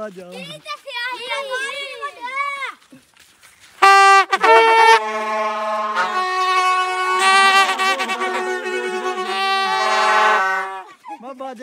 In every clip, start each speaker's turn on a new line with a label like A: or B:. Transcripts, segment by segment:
A: जाओ बाजे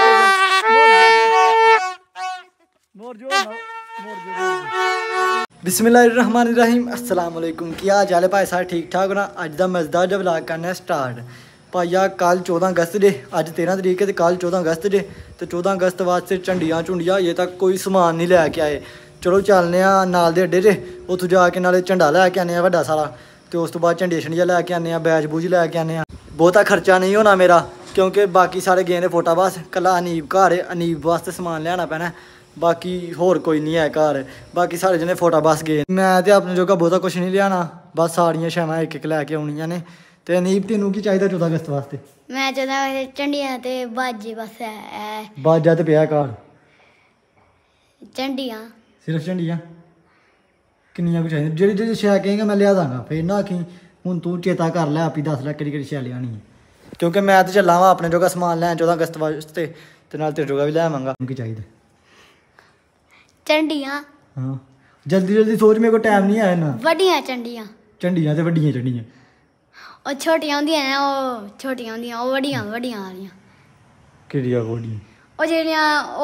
A: बिस्मिल्लाहिर्रहमानिर्रहीम अस्सलाम वालेकुम। क्या हाल चाल है भाई सारे ठीक ठाक होना। अज का मज़ेदार जब व्लॉग करना स्टार्ट भाईया। कल 14 अगस्त जे, अज 13 तरीक है तो कल 14 अगस्त जे। तो 14 अगस्त वास्ते झंडियाँ झुंडियाँ अजे तक कोई समान नहीं लैके आए। चलो चलने नाल दे अड्डे जे, उत्थों जाके नाले झंडा लैके आने वड्डा सारा, तो उस तो बाद झंडियां शंडियां लैके आने, बैज बूज लैके आने। बहुता खर्चा नहीं होना मेरा क्योंकि बाकी सारे गए ने फोटा बस। कला अनीब घर है, अनीब वास्ते समान लियाना पैना, बाकी होर कोई नहीं है घर। बाकी सारे जने फोटा बस गए। मैं तो अपने जोगा बहुता कुछ नहीं लियाना, बस सारियां शैवां एक एक लैके आउणियां ने। ते अनीब तेनू की चाहिदा 14 अगस्त वास्ते?
B: मैं 14 झंडियां ते बाजे बस है।
A: बाजा ते पिया घर,
B: झंडियां
A: सिर्फ झंडियां किन्नियां कुछ चाहिए? जेह्ड़ी जेह्ड़ी शै कहेंगा मैं लिया दांगा, फिर ना आखी हुण तू चेता कर लै आपी, दस लै केह्ड़ी केह्ड़ी शै लियानी है। क्योंकि मैं तो चला वा अपने जोगा समान लैन 14 अगस्त वास्ते, ते नाल तेरे जोगा भी लै आवांगा। की चाहिदा?
B: झंडियां।
A: हाँ जल्दी जल्दी सोच, मेरे को टाइम नहीं है ना।
B: वड्डियां झंडियां।
A: झंडियां ते वड्डियां झंडियां
B: और छोटियां होंदियां ने, ओ छोटियां होंदियां, ओ वड्डियां वड्डियां वालियां।
A: केह्ड़ियां वड्डियां?
B: ओ जेह्ड़ियां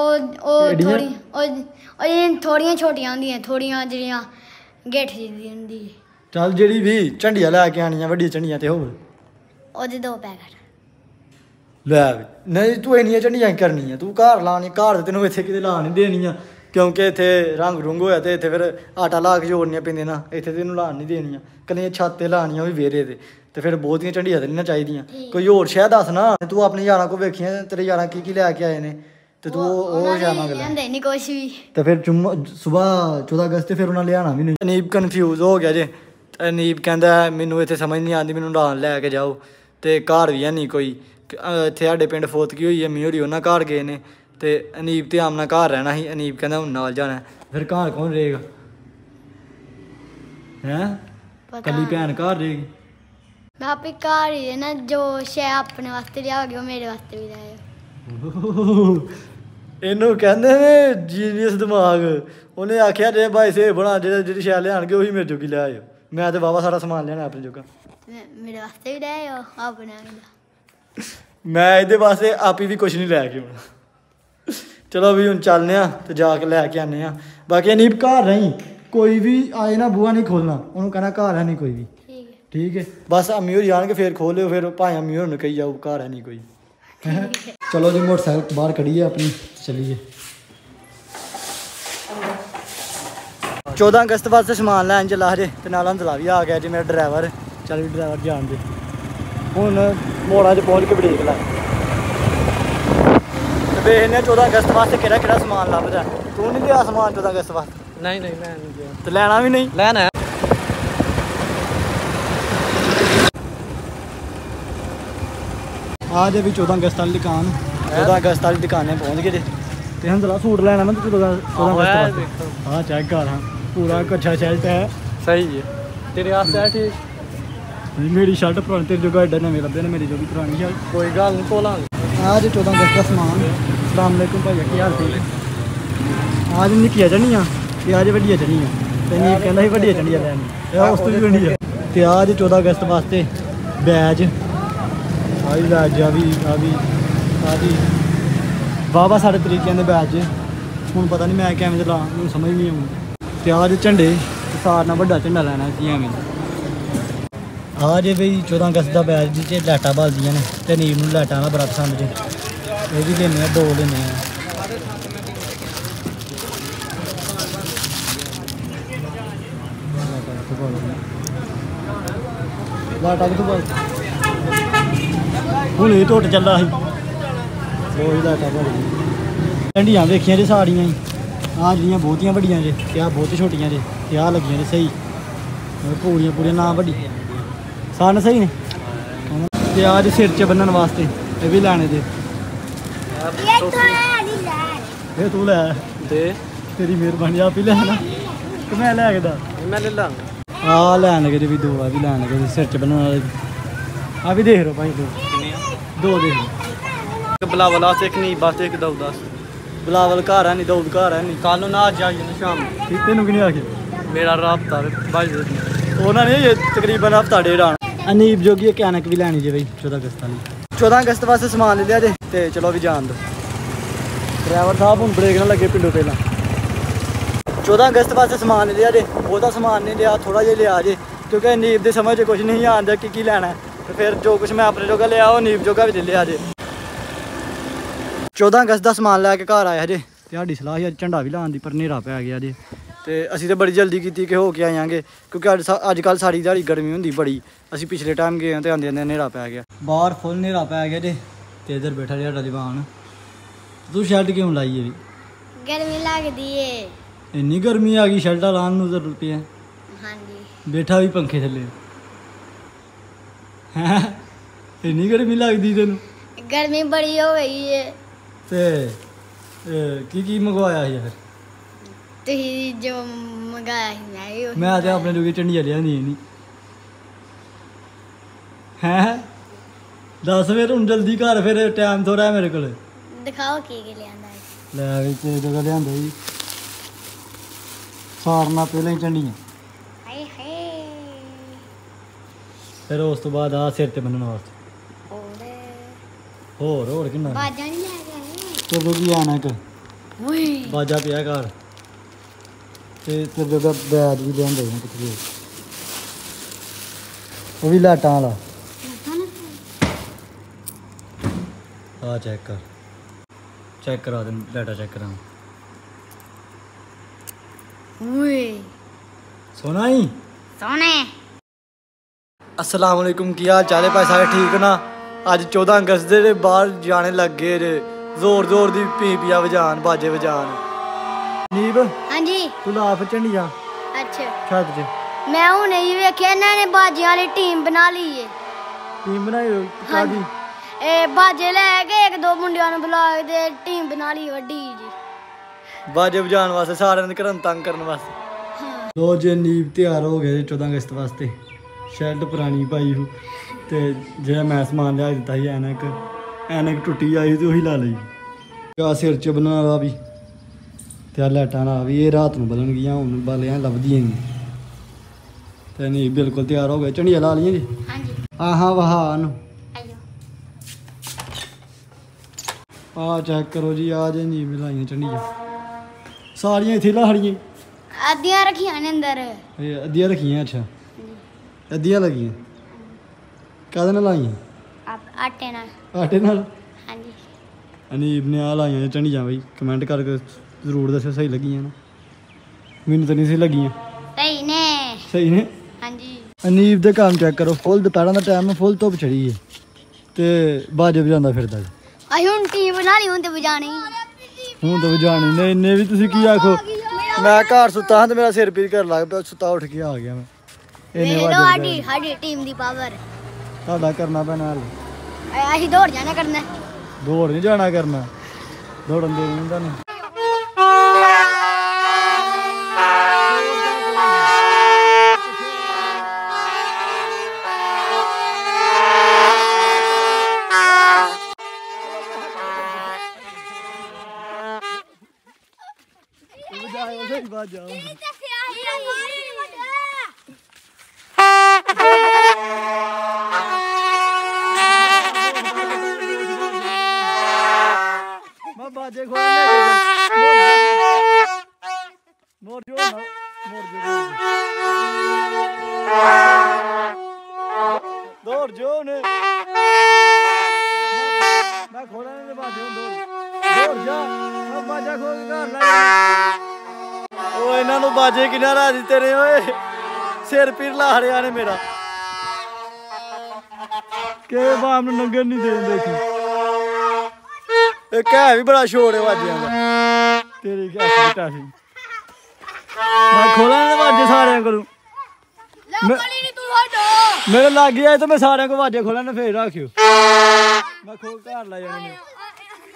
B: थोड़ियां छोटियां होंदियां, थोड़ियां जेह्ड़ियां गेठ जिदी होंदी।
A: चल जेह्ड़ी भी झंडियां लैके आनियां वड्डियां झंडियां ते होर
B: ओह्दे 2 पैकेट
A: लै। नहीं तू इन्नियां झंडियां करनियां, तू घर लानी, घर ते तेनू इत्थे किते ला नहीं देनियां क्योंकि इत्थे रंग रुंग होया ते इत्थे फिर आटा ला के जोड़नियां पैंदियां ना, इत्थे तेनू लान नहीं देनियां। कन्नै छत ते लानियां ओह् बी वेरे ते फिर बहुतियां झंडियां ते नहीं चाहिदियां। कोई होर शै दस ना, तू अपने यारां को वेखियां तेरे यारां की लैके आए ने, ते तू ओह् शै मंग लै।
B: नहीं कुछ भी।
A: ते फिर सुबह 14 अगस्त फिर उन्हें लियाना भी नहीं। अनीब कन्फ्यूज हो गया जे। अनीब कहता मैनू इत्थे समझ नहीं आती, मैनू नाल लैके जाओ। ते घर भी है नहीं कोई, इत्थे साढ़े पिंड फोतकी होई, अम्मी होरी उन्हें घर गए ने, ते अनीब ते आमना घर रहना ही। अनीब कहता हूँ नाल जाना, फिर घर कौन रहेगा? हैं कली भैन घर रहेगी?
B: मैं आपे घर ही ना, जो शै अपने वास्ते लियाओगे वो मेरे वास्ते भी लाओ।
A: इनू कहते ने जीनियस दिमाग। उन्हें आख्या जे भाई से बना जेह्ड़ी शै लियानगे उही मेरे जोगी लै आयो। मैं तो वावा सारा समान लियाना अपने जोगा,
B: मेरे वास्ते भी ले आओ अपने।
A: मैं इहदे वास्ते आपी भी कुछ नहीं लैके आउणा। चलो भी हुण चलने तो जाके लैके आने। बाकी अनीब घर रही, कोई भी आए ना बूहा नहीं खोलना, उन्होंने कहना घर है नहीं कोई भी। ठीक है बस अम्मी होर जान के फिर खोलो, फिर भाएं अम्मी होर कही जाओ घर है नहीं कोई। चलो जी मोटरसाइकिल बाहर खड़ी है अपनी, चलिए। 14 अगस्त वास्ते समान लैन चला जे, ते नाल हंसला भी आ गया जी मेरा ड्राइवर। चल भी ड्राइवर जान दे, हुण मोड़ा च पहुँच के ब्रेक ला। देखने 14 अगस्त वास्ते केड़ा केड़ा समान लभदा। तू नहीं लिया समान 14 अगस्त वास्ते? नहीं मैं नहीं लिया। तो लैना भी नहीं? लैना है। आज भी 14 अगस्त वाली दुकान, 14 अगस्त वाली दुकानें पहुँच गए। तो हंसला सूट लैना मैं 14 अगस्त। हाँ चेक कर, हाँ पूरा कच्छा शर्ट है, सही है तेरे वास्ते है। ठीक मेरी शर्ट पुरानी, तेरे जो एडा नवे लभे ने, मेरी जो भी पुरानी शर्ट। कोई गल नहीं धोलांगे। आज 14 अगस्त का समान। अस्सलाम वालेकुम भाइया, की हाल ठीक? आज निक्कियां झंडियां ते आज वड्डियां झंडियां, ते नहीं कहंदा सी वड्डियां झंडियां लैनी, उस तो भी वड्डियां। ते आज 14 अगस्त वास्ते बैज आई बैज आ भी वाहवा सारे तरीके के बैज। हूँ पता नहीं मैं कैमें चला, मैं समझ नहीं आऊँ। ते आज झंडे सारना वड्डा झंडा लैना जी एवं। आज भाई 14 अगस्त का बैज जिस लाइटां बलदियां ने, ते नीम नूं लाइटां दा बड़ा पसंद जे, ये भी लेने 2 लेने। लाइटां कित्थों बल हूँ ये टुट चला ही, 2 ही लाइटां बल गई। झंडियां वेखियां जे सारियां ही, आ जिहड़ियां बहुतियां वड्डियां जे, ते आ बहुत छोटियां जे, ते आ लगियां जे सही पूरियां ना वड्डी सन सही ने। ते आज सिर च बन्नण वास्ते ये भी लैने दे। ये तू लै दे, तेरी मेहरबानी। आप ही लैना कि मैं लै के दा? मैं ले लांगा। आ लैन लगे भी 2 आ भी लैन लगे सिर च बन्नण वाले। आ भी देख लो भाई, 2 देख लो। एक बिलावल वास्ते, एक नीब वास्ते, एक दाऊद वास्ते। ਬਿਲਾਵਲ ਘਰ ਹੈ ਨਹੀਂ, ਦਾਊਦ ਘਰ ਹੈ ਨਹੀਂ।
C: ਕੱਲ ਨੂੰ ਨਾ ਅੱਜ ਆ ਜਾਣਾ ਸ਼ਾਮ ਨੂੰ।
A: ਕੀਤੇ ਨੂੰ ਕਿ ਨਹੀਂ ਆਖਿਆ?
C: ਮੇਰਾ ਰਾਬਤਾ ਭਾਈ
A: ਉਹਨਾਂ ਨੇ ਇਹ ਤਕਰੀਬਨ ਹਫਤਾ ਡੇਢ ਆਉਣਾ। ਅਨੀਬ ਜੋਗੀ ਇੱਕ ਐਨਕ ਵੀ ਲੈਣੀ ਜੇ ਬਈ 14 ਅਗਸਤ ਵਾਲੀ। 14 ਅਗਸਤ ਵਾਸਤੇ ਸਮਾਨ ਲੈ ਲਿਆ ਜੇ ਤੇ ਚਲੋ ਵੀ ਜਾਣ ਦੋ। ਡਰਾਈਵਰ ਸਾਹਿਬ ਹੁਣ ਬ੍ਰੇਕ ਨਾ ਲੱਗੇ ਪਿੰਡੋਂ ਪਹਿਲਾਂ। 14 ਅਗਸਤ ਵਾਸਤੇ ਸਮਾਨ ਲੈ ਲਿਆ ਜੇ, ਬਹੁਤਾ ਸਮਾਨ ਨਹੀਂ ਲਿਆ, ਥੋੜਾ ਜਿਹਾ ਲਿਆ ਜੇ ਕਿਉਂਕਿ ਨੀਬ ਦੇ ਸਮਝ 'ਚ ਕੁਝ ਨਹੀਂ ਆਉਂਦਾ ਕਿ ਕੀ ਲੈਣਾ। ਤੇ ਫਿਰ ਜੋ ਕੁਝ ਮੈਂ ਆਪਣੇ ਜੋਗਾ ਲਿਆ ਉਹ ਨੀਬ ਜੋਗਾ ਵੀ ਲੈ ਲਿਆ ਜੇ। 14 ਅਗਸਤ ਦਾ ਸਮਾਨ ਲੈ ਕੇ ਘਰ ਆਇਆ ਜੇ ਤੇ ਸਾਡੀ ਸਲਾਹ ਸੀ ਅੱਜ ਝੰਡਾ ਵੀ ਲਾਉਣ ਦੀ, ਪਰ ਹਨੇਰਾ ਪੈ ਗਿਆ ਜੇ। ਤੇ ਅਸੀਂ ਤਾਂ ਬੜੀ ਜਲਦੀ ਕੀਤੀ ਕਿ ਹੋ ਕੇ ਆਵਾਂਗੇ ਕਿਉਂਕਿ ਅੱਜ ਕੱਲ੍ਹ ਸਾਰੀ ਦਿਹਾੜੀ ਗਰਮੀ ਹੁੰਦੀ ਬੜੀ। ਅਸੀਂ ਪਿਛਲੇ ਟਾਈਮ ਗਏ ਤੇ ਆਉਂਦੇ ਆਉਂਦੇ ਹਨੇਰਾ ਪੈ ਗਿਆ, ਬਾਹਰ ਫੁੱਲ ਹਨੇਰਾ ਪੈ ਗਿਆ ਜੇ। ਤੇ ਇੱਧਰ ਬੈਠਾ ਜਿਹੜਾ ਜਵਾਨ। ਤੂੰ ਸ਼ਰਟ ਕਿਉਂ ਲਾਈ ਹੈ?
B: ਗਰਮੀ ਲੱਗਦੀ ਏ।
A: ਇੰਨੀ ਗਰਮੀ ਆ ਗਈ ਸ਼ਰਟਾਂ ਲਾਉਣ ਨੂੰ ਜ਼ਰੂਰਤ ਪਿਆ।
B: ਹਾਂਜੀ
A: ਬੈਠਾ ਵੀ ਪੰਖੇ ਥੱਲੇ ਹੈ। ਇੰਨੀ ਗਰਮੀ ਲੱਗਦੀ ਤੈਨੂੰ?
B: ਗਰਮੀ ਬੜੀ ਹੋ ਗਈ ਏ।
A: ਤੇ ਕੀ ਮੰਗਵਾਇਆ ਸੀ ਫਿਰ?
B: ਤੁਸੀਂ ਜੋ ਮੰਗਾਇਆ ਸੀ
A: ਮੈਂ ਤੇ ਆਪਣੇ ਜੋਗੀ ਝੰਡੀਆਂ ਲਿਆਂਦੀ ਨਹੀਂ ਹੈ। ਦੱਸ ਫਿਰ ਹੁਣ ਜਲਦੀ ਘਰ, ਫਿਰ ਟਾਈਮ ਥੋੜਾ ਹੈ ਮੇਰੇ ਕੋਲ।
B: ਦਿਖਾਓ ਕੀ ਲਿਆਂਦਾ ਹੈ।
A: ਲੈ ਵੀ ਤੇ ਜਗ੍ਹਾ ਲਿਆਂਦਾ ਜੀ ਸਾਰਨਾ ਪਹਿਲਾਂ ਹੀ ਝੰਡੀਆਂ।
B: ਹਾਏ ਹਾਏ।
A: ਫਿਰ ਉਸ ਤੋਂ ਬਾਅਦ ਆ ਸਿਰ ਤੇ ਬੰਨਣ ਵਾਸਤੇ। ਹੋਰ ਕਿੰਨਾ
B: ਬਾਜਾਂ ਨਹੀਂ ਲੈ ਕੇ ਆਏ।
A: ਤੇਰੇ ਕੀ ਆਣਾ ਇੱਕ
B: ਓਏ
A: ਬਾਜਾ ਪਿਆ ਘਰ ਤੇ ਤੇਰੇ ਦਾ ਬੈਗ ਵੀ ਲਿਆਂਦੇ ਨੇ ਕਿਤੇ, ਉਹ ਵੀ ਲਾਟਾਂ ਵਾਲਾ। ਆ ਚੈੱਕ ਕਰਾ ਦੇ, ਲਾਟਾ ਚੈੱਕ ਕਰਾ।
B: ਓਏ
A: ਸੋਨਾ ਹੀ
B: ਸੋਹਣੇ।
A: अस्सलाम वालेकुम, की हाल चाल है भाई सारे? ठीक ना? अज 14 अगस्त दे बाहर जाने लगे जे, जोर जोर दी पीपिया वजान, बाजे वजान। नीब
B: हाँ जी
A: तू ला फिर झंडियां
B: अच्छा
A: छत च।
B: मैं हुणे ही वेख्या इन्हां ने बाजियां वाली टीम बना ली है।
A: टीम बनाई कादी?
B: ए बाजे लैके एक दो मुंडियां नूं बुला के टीम बना ली वड्डी जी।
A: बाजे वजान वास्ते सारे ने घरों तंग करने वास्ते। लो जे नीब तैयार हो गए 14 अगस्त वास्ते। शर्ट पुरानी पाई हो ते जो मैं समान लिया दिता ही ऐनक टुटी आई तो वही ला ली। आ सिर च बना ला भी ते लाइटां ला भी, ये रात नूं बलन गियां, हुण बालियां लभदियां नहीं। ते नहीं बिल्कुल तैयार हो गए। झंडियां ला लियां जी?
B: हाँ जी
A: आहा वहान
B: आइयो।
A: आ चेक करो जी, आ जे नहीं लाइयां झंडियां सारियां इत्थे ला खड़ियां।
B: आदियां रखियां ने अंदर।
A: अद्धियां रखियां? अच्छा अद्धियां लगियां काहदे नाल लाइयां?
B: आटे नाल।
A: आटे नाल?
B: हाँ जी।
A: अनीब ने आ लाइयां झंडियां बई, कमेंट करके जरूर दस्सो सही लगियां ना? मैनूं तो नहीं सही लगियां।
B: सही ने।
A: सही ने?
B: हाँ जी।
A: अनीब दे काम चेक करो, फुल दोपहर का टाइम है, फुल धुप्प चढ़ी है ते बाजे बजांदा फिरदा है।
B: असीं हुण टीम बना ली, हुण ते बजानी।
A: हूँ तो बजाने ने इन्ने भी तुसीं की आखो। मैं घर सुता हाँ तो मेरा सिर पीड़ कर लग पिया, सुता उठ के आ गया मैं।
B: साडी टीम दी पावर
A: साडा करना पैना हाल।
B: असीं दौड़ जाना करना।
A: दौड़ नहीं जाना करना, दौड़न दे नहीं तुहानूं। बाजे खोल मोर जो ना मोर जो दौड़ जो ने मैं खोला नहीं बाजे दौड़ जा अब बाजा खोल के घर ला। ओ इन्हां नूं बाजे किन्ना ला दित्ते ने ओए, सिर पीड़ ला रिया ने मेरा के बाम नूं लंघन नहीं देन। देखी एक है भी बड़ा शोर है बाजियां का। तेरी क्या बेटा सी मैं खोला ना बाजे सारे को मेरे लाग गया तो मैं सारे को बाजे खोला ना फिर रखियो मैं खोल घर ला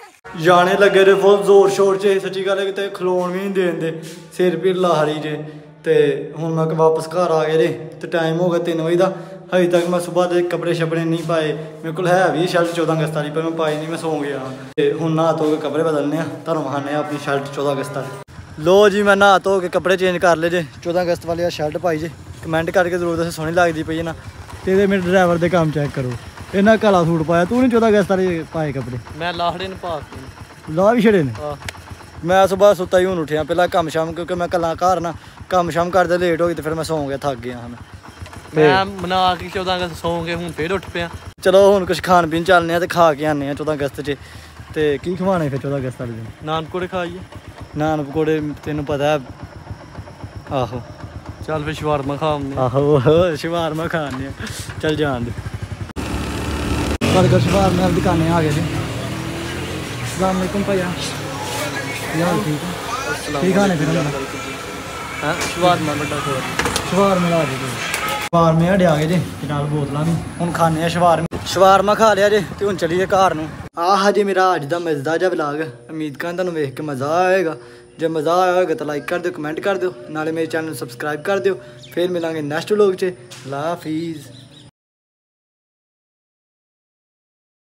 A: जाने लगे रे फुल जोर शोर च। सच्ची गल है कि खलोन भी नहीं देन दे, सिर पीड़ ला रही जे ਤੇ ਹੁਣ ਮੈਂ ਵਾਪਸ ਘਰ ਆ ਗਏ ਜੇ ਤੇ ਟਾਈਮ ਹੋ ਗਿਆ 3 ਵਜੇ ਦਾ। ਹਜੇ ਤੱਕ ਮੈਂ ਸਵੇਰ ਦੇ ਕੱਪੜੇ ਛਪੜੇ ਨਹੀਂ ਪਾਏ। ਮੇਰੇ ਕੋਲ ਹੈ ਵੀ ਸ਼ਰਟ 14 ਅਗਸਤ ਵਾਲੀ ਪਰ ਮੈਂ ਪਾਈ ਨਹੀਂ, ਮੈਂ ਸੌਂ ਗਿਆ। ਤੇ ਹੁਣ ਨਹਾ ਧੋ ਕੇ ਕੱਪੜੇ ਬਦਲਨੇ ਆ, ਤੁਹਾਨੂੰ ਵਿਖਾਉਂਦੇ ਆ ਆਪਣੀ ਸ਼ਰਟ 14 ਅਗਸਤ ਵਾਲੀ। ਲੋ ਜੀ ਮੈਂ ਨਹਾ ਧੋ ਕੇ ਕੱਪੜੇ ਚੇਂਜ ਕਰ ਲਏ ਜੇ। 14 ਅਗਸਤ ਵਾਲੀ ਆ ਸ਼ਰਟ ਪਾਈ ਜੇ। ਕਮੈਂਟ ਕਰਕੇ ਜ਼ਰੂਰ ਦੱਸੋ ਸੋਹਣੀ ਲੱਗਦੀ ਪਈ ਹੈ ਨਾ। ਤੇ ਇਹਦੇ ਮੇਰੇ ਡਰਾਈਵਰ ਦੇ ਕੰਮ ਚੈੱਕ ਕਰੋ, ਇਹਨਾਂ ਕਾਲਾ ਸੂਟ ਪਾਇਆ। ਤੂੰ ਨਹੀਂ 14 ਅਗਸਤ ਵਾਲੇ ਪਾਏ ਕੱਪੜੇ?
C: ਮੈਂ ਲਾਹੜੇ ਨੂੰ ਪਾ
A: ਲਾ ਵੀ ਛੜੇ ਨੇ।
C: ਆਹ
A: ਮੈਂ ਸੁਬਾਹ ਸੁੱਤਾ ਹੀ ਹੁਣ ਉੱਠਿਆ, ਪਹਿਲਾਂ ਕੰਮ ਸ਼ਾਮ ਕਿਉਂਕਿ ਮੈਂ ਕੱਲਾ ਘਰ ਨਾ ਕੰਮ ਸ਼ਾਮ ਕਰਦੇ ਲੇਟ ਹੋ ਗਈ ਤੇ ਫਿਰ ਮੈਂ ਸੌਂ ਗਿਆ, ਥੱਕ ਗਿਆ ਹਨ।
C: ਮੈਂ ਮਨਾ ਕੇ 14 ਅਗਸਤ ਸੌਂ ਕੇ ਹੁਣ ਫੇਰ ਉੱਠ ਪਿਆ।
A: ਚਲੋ ਹੁਣ ਕੁਝ ਖਾਣ ਪੀਣ ਚੱਲਨੇ ਆ ਤੇ ਖਾ ਕੇ ਆਨੇ ਆ 14 ਅਗਸਤ 'ਚ। ਤੇ ਕੀ ਖਵਾਣੇ ਫਿਰ 14 ਅਗਸਤ ਵਾਲੇ ਦਿਨ?
C: ਨਾਨ ਪਕੌੜੇ ਖਾਈਏ।
A: ਨਾਨ ਪਕੌੜੇ ਤੈਨੂੰ ਪਤਾ ਹੈ। ਆਹੋ
C: ਚੱਲ ਫਿਰ ਸ਼ਵਾਰਮਾ ਖਾਵਾਂਗੇ।
A: ਆਹੋ ਸ਼ਵਾਰਮਾ ਖਾਣੇ ਆ, ਚੱਲ ਜਾਣ ਦੇ। ਬਰਗਰ ਸ਼ਵਾਰਮੇ ਵਾਲੀ ਦੁਕਾਨੇ ਆ ਗਏ ਜੀ। अस्सलाम वालेकुम भैया, यार ठीक है। ठीक खाने फिर
C: ਹਾਂ ਸ਼ਵਾਰਮਾ ਵੱਡਾ ਥੋੜਾ
A: ਸ਼ਵਾਰਮੇ ਲਾ ਦੇ। ਸ਼ਵਾਰਮੇ ਹਟੇ ਆ ਗਏ ਜੇ ਤੇ ਨਾਲ ਬੋਤਲਾਂ ਵੀ। ਹੁਣ ਖਾਣੇ ਆ ਸ਼ਵਾਰਮੇ। ਸ਼ਵਾਰਮਾ ਖਾ ਲਿਆ ਜੇ ਤੇ ਹੁਣ ਚੱਲੀਏ ਘਰ ਨੂੰ। ਆਹ ਜੀ ਮੇਰਾ ਅੱਜ ਦਾ ਮਜ਼ੇਦਾਰ ਜਿਹਾ ਵਲੌਗ। ਉਮੀਦ ਕਰਾਂ ਤੁਹਾਨੂੰ ਵੇਖ ਕੇ ਮਜ਼ਾ ਆਏਗਾ। ਜੇ ਮਜ਼ਾ ਆਇਆ ਹੋਏਗਾ ਤਾਂ ਲਾਈਕ ਕਰ ਦਿਓ, ਕਮੈਂਟ ਕਰ ਦਿਓ, ਨਾਲੇ ਮੇਰੇ ਚੈਨਲ ਨੂੰ ਸਬਸਕ੍ਰਾਈਬ ਕਰ ਦਿਓ। ਫਿਰ ਮਿਲਾਂਗੇ ਨੈਕਸਟ ਵਲੌਗ 'ਚ। ਅੱਲਾ ਹਾਫਿਜ਼।